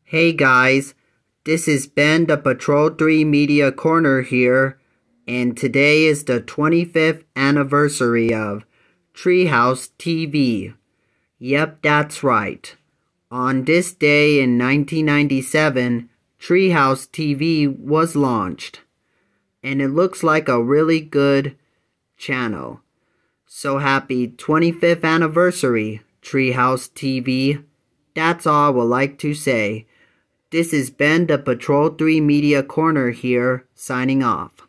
Hey guys, this is Ben the Patrol 3 Media Corner here, and today is the 25th anniversary of Treehouse TV. Yep, that's right. On this day in 1997, Treehouse TV was launched, and it looks like a really good channel. So happy 25th anniversary, Treehouse TV. That's all I would like to say. This is Ben the Patrol 3 Media Corner here, signing off.